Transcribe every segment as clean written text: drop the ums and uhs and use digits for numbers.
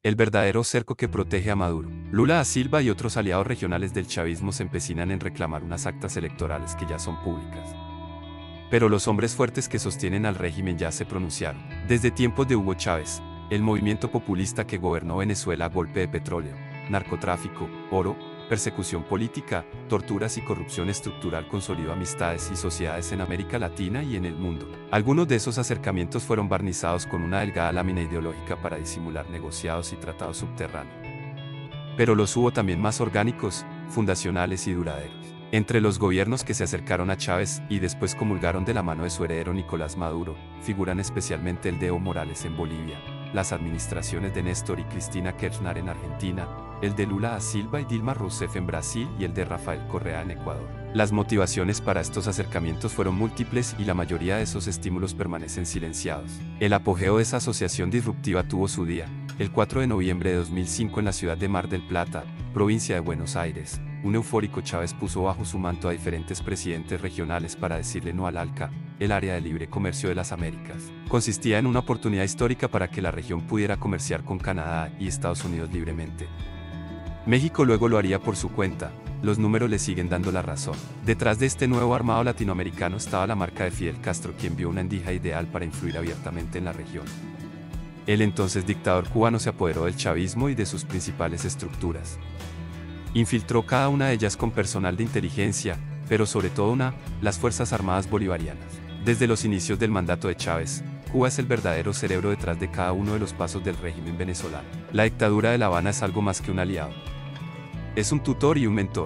el verdadero cerco que protege a Maduro. Lula da Silva y otros aliados regionales del chavismo se empecinan en reclamar unas actas electorales que ya son públicas. Pero los hombres fuertes que sostienen al régimen ya se pronunciaron. Desde tiempos de Hugo Chávez, el movimiento populista que gobernó Venezuela a golpe de petróleo, narcotráfico, oro, persecución política, torturas y corrupción estructural consolidó amistades y sociedades en América Latina y en el mundo. Algunos de esos acercamientos fueron barnizados con una delgada lámina ideológica para disimular negociados y tratados subterráneos. Pero los hubo también más orgánicos, fundacionales y duraderos. Entre los gobiernos que se acercaron a Chávez y después comulgaron de la mano de su heredero Nicolás Maduro, figuran especialmente el de Evo Morales en Bolivia, las administraciones de Néstor y Cristina Kirchner en Argentina, el de Lula da Silva y Dilma Rousseff en Brasil y el de Rafael Correa en Ecuador. Las motivaciones para estos acercamientos fueron múltiples y la mayoría de esos estímulos permanecen silenciados. El apogeo de esa asociación disruptiva tuvo su día, el 4 de noviembre de 2005 en la ciudad de Mar del Plata, provincia de Buenos Aires. Un eufórico Chávez puso bajo su manto a diferentes presidentes regionales para decirle no al ALCA, el Área de Libre Comercio de las Américas. Consistía en una oportunidad histórica para que la región pudiera comerciar con Canadá y Estados Unidos libremente. México luego lo haría por su cuenta, los números le siguen dando la razón. Detrás de este nuevo armado latinoamericano estaba la marca de Fidel Castro, quien vio una endija ideal para influir abiertamente en la región. El entonces dictador cubano se apoderó del chavismo y de sus principales estructuras. Infiltró cada una de ellas con personal de inteligencia, pero sobre todo las Fuerzas Armadas Bolivarianas. Desde los inicios del mandato de Chávez, Cuba es el verdadero cerebro detrás de cada uno de los pasos del régimen venezolano. La dictadura de La Habana es algo más que un aliado. Es un tutor y un mentor.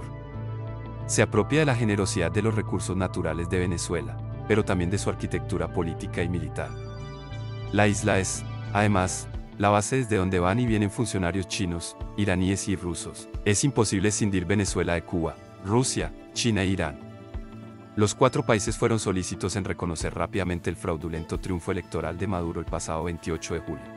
Se apropia de la generosidad de los recursos naturales de Venezuela, pero también de su arquitectura política y militar. La isla es, además, la base desde donde van y vienen funcionarios chinos, iraníes y rusos. Es imposible escindir Venezuela de Cuba, Rusia, China e Irán. Los 4 países fueron solícitos en reconocer rápidamente el fraudulento triunfo electoral de Maduro el pasado 28 de julio.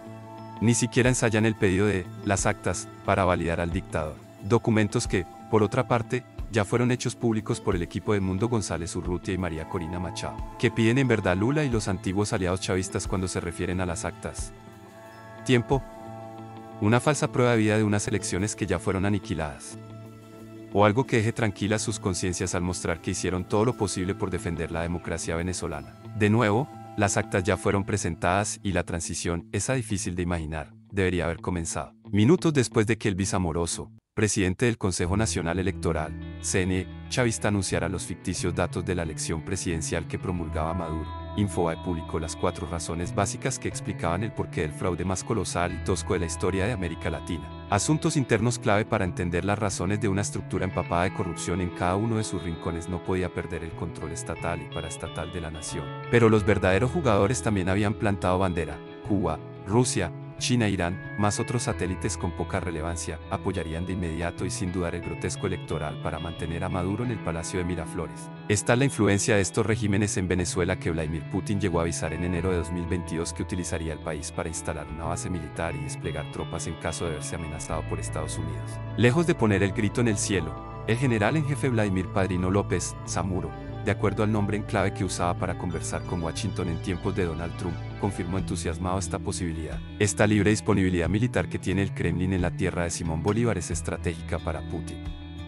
Ni siquiera ensayan el pedido de las actas para validar al dictador. Documentos que, por otra parte, ya fueron hechos públicos por el equipo de Edmundo González Urrutia y María Corina Machado, que piden en verdad Lula y los antiguos aliados chavistas cuando se refieren a las actas. Tiempo. Una falsa prueba de vida de unas elecciones que ya fueron aniquiladas. O algo que deje tranquilas sus conciencias al mostrar que hicieron todo lo posible por defender la democracia venezolana. De nuevo, las actas ya fueron presentadas y la transición, esa difícil de imaginar, debería haber comenzado. Minutos después de que Elvis Amoroso, presidente del Consejo Nacional Electoral, CNE, chavista, anunciara los ficticios datos de la elección presidencial que promulgaba Maduro, Infobae publicó las 4 razones básicas que explicaban el porqué del fraude más colosal y tosco de la historia de América Latina. Asuntos internos clave para entender las razones de una estructura empapada de corrupción en cada uno de sus rincones. No podía perder el control estatal y paraestatal de la nación. Pero los verdaderos jugadores también habían plantado bandera. Cuba, Rusia, China e Irán, más otros satélites con poca relevancia, apoyarían de inmediato y sin dudar el grotesco electoral para mantener a Maduro en el Palacio de Miraflores. Esta es la influencia de estos regímenes en Venezuela que Vladimir Putin llegó a avisar en enero de 2022 que utilizaría el país para instalar una base militar y desplegar tropas en caso de verse amenazado por Estados Unidos. Lejos de poner el grito en el cielo, el general en jefe Vladimir Padrino López, Zamuro, de acuerdo al nombre en clave que usaba para conversar con Washington en tiempos de Donald Trump, confirmó entusiasmado esta posibilidad. Esta libre disponibilidad militar que tiene el Kremlin en la tierra de Simón Bolívar es estratégica para Putin.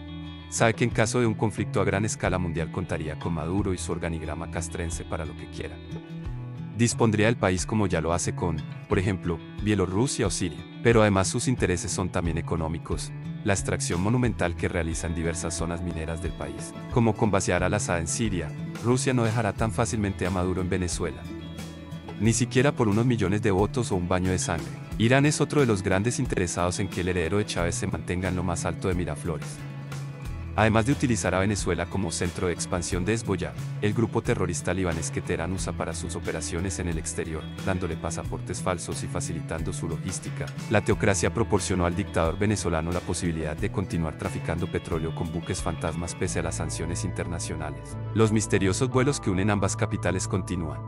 Sabe que en caso de un conflicto a gran escala mundial contaría con Maduro y su organigrama castrense para lo que quiera. Dispondría del país como ya lo hace con, por ejemplo, Bielorrusia o Siria. Pero además sus intereses son también económicos. La extracción monumental que realiza en diversas zonas mineras del país, como con vaciar al-Assad en Siria, Rusia no dejará tan fácilmente a Maduro en Venezuela. Ni siquiera por unos millones de votos o un baño de sangre. Irán es otro de los grandes interesados en que el heredero de Chávez se mantenga en lo más alto de Miraflores. Además de utilizar a Venezuela como centro de expansión de Hezbollah, el grupo terrorista libanés que Teherán usa para sus operaciones en el exterior, dándole pasaportes falsos y facilitando su logística, la teocracia proporcionó al dictador venezolano la posibilidad de continuar traficando petróleo con buques fantasmas pese a las sanciones internacionales. Los misteriosos vuelos que unen ambas capitales continúan.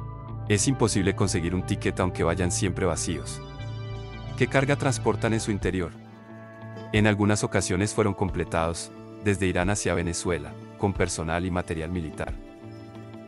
Es imposible conseguir un ticket aunque vayan siempre vacíos. ¿Qué carga transportan en su interior? En algunas ocasiones fueron completados, desde Irán hacia Venezuela, con personal y material militar.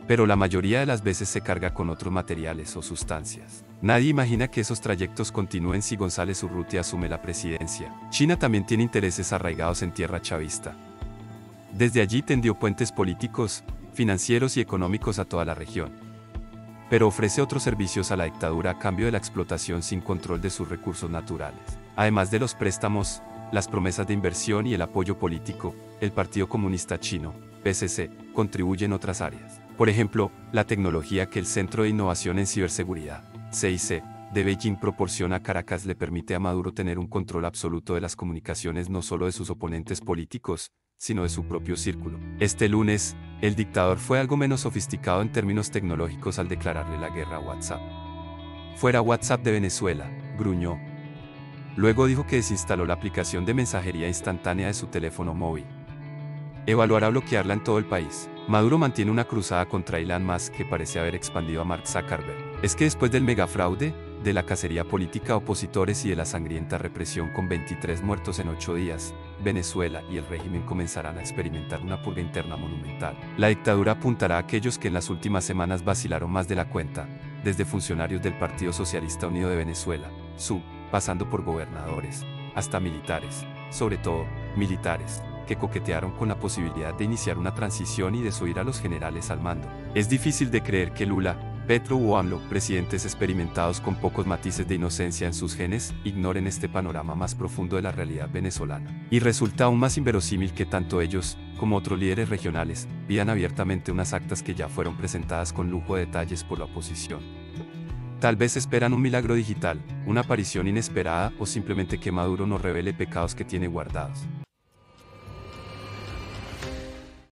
pero la mayoría de las veces se carga con otros materiales o sustancias. Nadie imagina que esos trayectos continúen si González Urrutia asume la presidencia. China también tiene intereses arraigados en tierra chavista. Desde allí tendió puentes políticos, financieros y económicos a toda la región. Pero ofrece otros servicios a la dictadura a cambio de la explotación sin control de sus recursos naturales. Además de los préstamos, las promesas de inversión y el apoyo político, el Partido Comunista Chino, PCC, contribuye en otras áreas. Por ejemplo, la tecnología que el Centro de Innovación en Ciberseguridad, CIC, de Beijing proporciona a Caracas le permite a Maduro tener un control absoluto de las comunicaciones no solo de sus oponentes políticos, sino de su propio círculo. Este lunes, el dictador fue algo menos sofisticado en términos tecnológicos al declararle la guerra a WhatsApp. Fuera WhatsApp de Venezuela, gruñó. Luego dijo que desinstaló la aplicación de mensajería instantánea de su teléfono móvil. Evaluará bloquearla en todo el país. Maduro mantiene una cruzada contra Elon Musk que parece haber expandido a Mark Zuckerberg. Es que después del megafraude, de la cacería política a opositores y de la sangrienta represión con 23 muertos en 8 días, Venezuela y el régimen comenzarán a experimentar una purga interna monumental. La dictadura apuntará a aquellos que en las últimas semanas vacilaron más de la cuenta, desde funcionarios del Partido Socialista Unido de Venezuela, SUV, pasando por gobernadores, hasta militares, sobre todo, militares, que coquetearon con la posibilidad de iniciar una transición y desoír a los generales al mando. Es difícil de creer que Lula, Petro o AMLO, presidentes experimentados con pocos matices de inocencia en sus genes, ignoren este panorama más profundo de la realidad venezolana. Y resulta aún más inverosímil que tanto ellos, como otros líderes regionales, pidan abiertamente unas actas que ya fueron presentadas con lujo de detalles por la oposición. Tal vez esperan un milagro digital, una aparición inesperada o simplemente que Maduro nos revele pecados que tiene guardados.